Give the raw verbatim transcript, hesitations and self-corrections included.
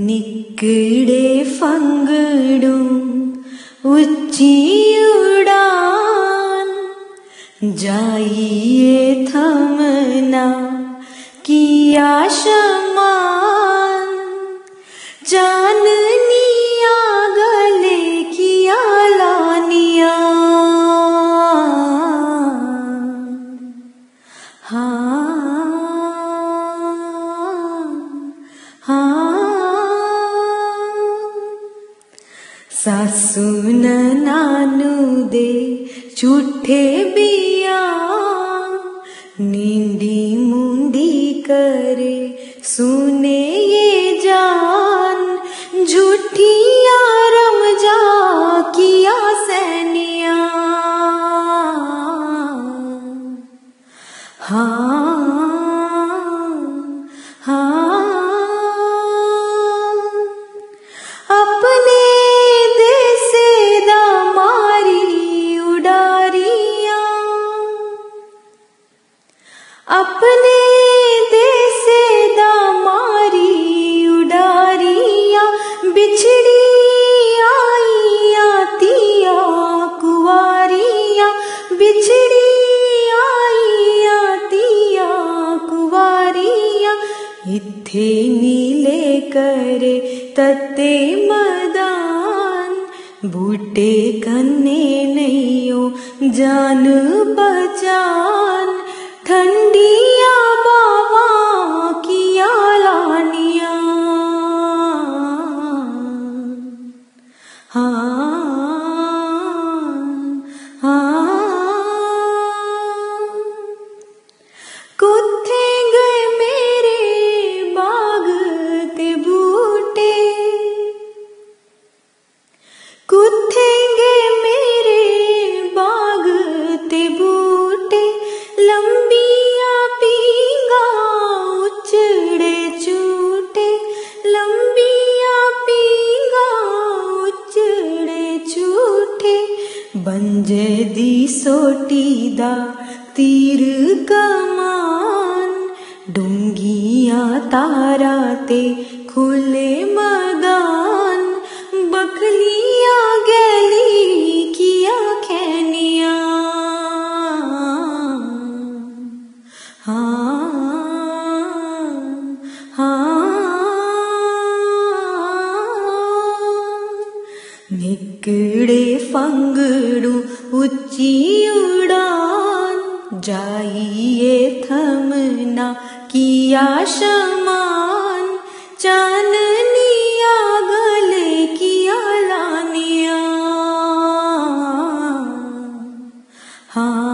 निकड़े फंगड़ू ऊंची उड़ान, जाइए थमना किया शमान, जाननिया गले किया लानिया। हाँ हाँ सासू नानू दे झूठे बिया, नींदी मुंदी करे सुने ये जान, झूठिया रमजा किया सैनिया। हाँ हाँ अपने देसे दा मारी उडारिया, अपने देसे दा मारी उडारिया, बिछड़ी आईया तिया कुवारिया, बिछड़ी आईया तिया कुवारिया। इत्थे नीले करे तत्ते मदान, बूटे कन्ने नैयो जान बचान, ठंडिया बाबा किया लानिया। हाँ हाँ कुत्थे गए मेरे बाग ते बूटे, कुत्थेंगे मेरे बाग ते बूटे, लंबिया पींगा उचड़े चूटे, लंबिया पींगा उचड़े चूटे। बंजे दी सोटी दा तीर कमान, डूंगिया तारा ते खुले मदान, बकलिया गैली किया खैनिया। हाँ हाँ निकड़े फंगड़ू ऊंची उड़ान, जाइए थमना किया शमान, चाननिया गले किया लानिया। हाँ